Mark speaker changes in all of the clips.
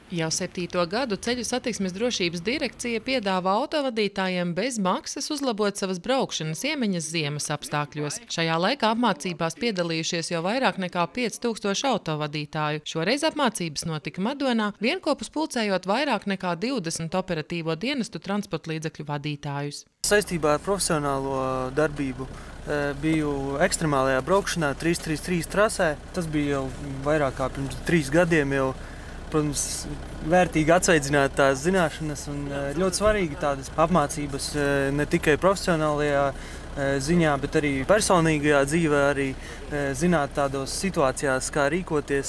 Speaker 1: Jau 7. gadu Ceļu satiksmes drošības direkcija piedāvā autovadītājiem bez maksas uzlabot savas braukšanas iemaņas ziemas apstākļos. Šajā laikā apmācībās piedalījušies jau vairāk nekā 5000 autovadītāju. Šoreiz apmācības notika Madonā, vienkopus pulcējot vairāk nekā 20 operatīvo dienestu transportlīdzekļu vadītājus.
Speaker 2: Saistībā ar profesionālo darbību biju ekstremālajā braukšanā 333 trasē. Tas bija jau vairāk kā pirms 3 gadiem jau. Protams, vērtīgi atsveidzināt tās zināšanas un ļoti svarīgi tādas apmācības ne tikai profesionālajā ziņā, bet arī personīgajā dzīvē, arī zināt tādos situācijās, kā rīkoties.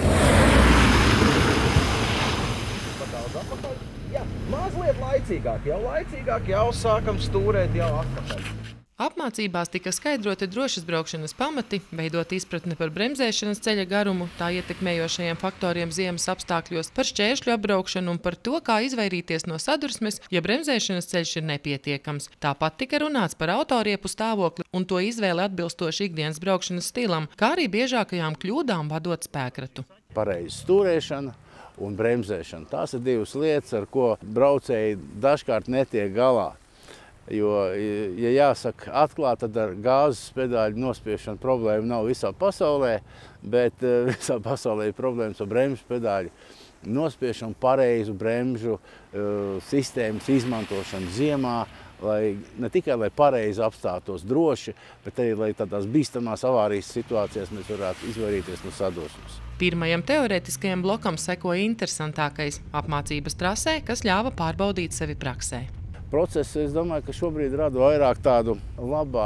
Speaker 3: Jā, mazliet laicīgāk, jau sākam stūrēt, jau atpakaļ.
Speaker 1: Apmācībās tika skaidroti drošas braukšanas pamati, veidot izpratni par bremzēšanas ceļa garumu, tā ietekmējošajiem faktoriem ziemas apstākļos, par šķēršļu apbraukšanu un par to, kā izvairīties no sadursmes, ja bremzēšanas ceļš ir nepietiekams. Tāpat tika runāts par autoriepu stāvokli un to izvēli atbilstoši ikdienas braukšanas stilam, kā arī biežākajām kļūdām vadot spēkratu.
Speaker 4: Pareiza stūrēšana un bremzēšana. Tās ir divas lietas, ar ko braucēji dažkārt netiek galā. Jo, ja jāsaka atklāt, tad ar gāzes pedāļu nospiešanu problēma nav visā pasaulē, bet visā pasaulē ir problēmas ar bremžu pedāļu nospiešanu, pareizu bremžu sistēmas izmantošanu ziemā, ne tikai lai pareizi apstātos droši, bet arī lai tādās bīstamās avārijas situācijās mēs varētu izvairīties no sadursmes.
Speaker 1: Pirmajam teorētiskajam blokam sekoja interesantākais apmācības trasē, kas ļāva pārbaudīt sevi praksē.
Speaker 4: Process, es domāju, ka šobrīd rada vairāk tādu labā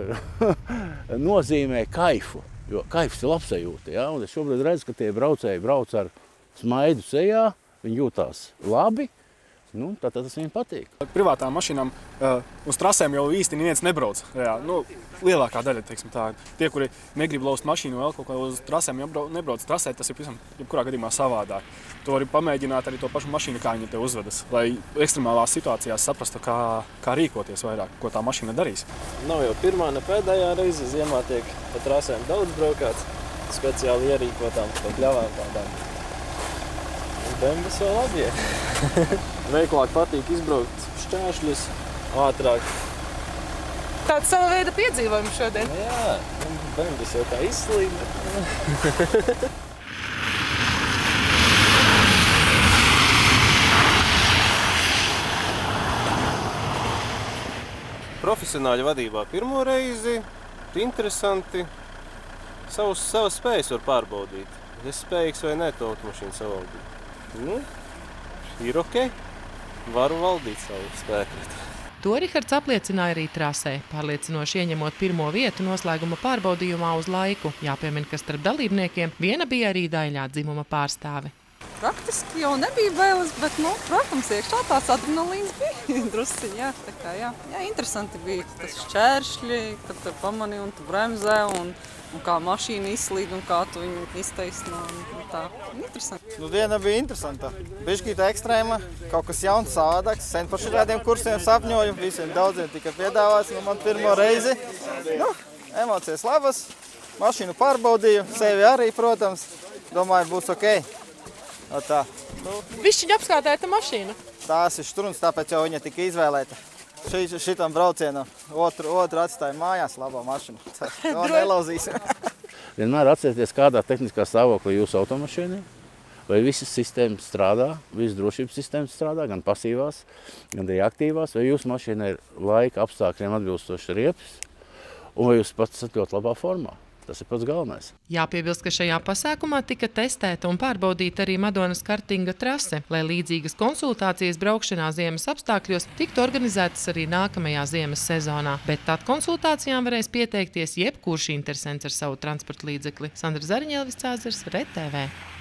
Speaker 4: nozīmē kaifu, jo kaifs ir labsajūta. Ja? Un es šobrīd redzu, ka tie braucēji brauc ar smaidu sejā, viņi jūtās labi, tātad tas viņiem patīk.
Speaker 5: Privātām mašīnām uz trasēm jau īsti neviens nebrauc. Lielākā daļa, teiksim tā, tie, kuri negrib laust mašīnu vēl kaut kā uz trasēm, nebrauc trasē, tas ir jebkurā gadījumā savādāk. Tu vari pamēģināt arī to pašu mašīnu, kā viņa te uzvedas, lai ekstremālās situācijās saprastu, kā rīkoties vairāk, ko tā mašīna darīs.
Speaker 6: Nav jau pirmā, ne pēdējā reize. Ziemā tiek pa trasēm daudz braukāts, speciāli ierīkotām, pa pļavām tādām. Bembas vēl labi iet. Veiklāk patīk izbraukt šķēršļus, ātrāk.
Speaker 1: Tāds sava veida piedzīvojums šodien.
Speaker 6: Jā, bembas jau tā izslīd.
Speaker 7: Profesionāļu vadībā pirmo reizi, interesanti, savas spējas var pārbaudīt. Es spējīgs vai ne to automašīnu savaldīt. Ir ok, varu valdīt savu spēku.
Speaker 1: To Rihards apliecināja arī trasē, pārliecinoši ieņemot pirmo vietu noslēguma pārbaudījumā uz laiku. Jāpiemina, ka starp dalībniekiem viena bija arī Daļā dzimuma pārstāve.
Speaker 8: Praktiski jau nebija bailes, bet, protams, iekšā tās adrenalīns bija drusciņi, jā, tā kā, jā. Jā, interesanti bija tas šķēršļi, kad tu pamani un tu bremzē, un kā mašīna izslīd, un kā tu viņu iztaisno, un tā, interesanti.
Speaker 9: Diena bija interesanta, bišķīta ekstrēma, kaut kas jauns, savādāks, sen par šādiem kursiem sapņoju, visiem daudziem tika piedāvāts, man pirmo reizi, emocijas labas, mašīnu pārbaudīju, sevi arī, protams, domāju, būs ok. Tā.
Speaker 1: Višķiņ apskātēta mašīna?
Speaker 9: Tās ir štruns, tāpēc jau viņa tika izvēlēta. Šitam braucienu otru atstāja mājās labo mašīnu. To nelauzīs.
Speaker 4: Vienmēr atcerieties, kādā tehniskā stāvoklī jūsu automašīnai. Vai visas sistēmas strādā, visas drošības sistēmas strādā, gan pasīvās, gan arī aktīvās, vai jūsu mašīna ir laika apstākļiem atbilstoši riepas, un vai jūs pats esat ļoti labā formā. Tas ir pats galvenais.
Speaker 1: Jāpiebilst, ka šajā pasākumā tika testēta un pārbaudīta arī Madonas kartinga trase, lai līdzīgas konsultācijas braukšanā ziemas apstākļos tiktu organizētas arī nākamajā ziemas sezonā. Bet tad konsultācijām varēs pieteikties jebkurš interesents ar savu transporta līdzekli. Sandra Zariņa, Elvis Cāzars, RTV.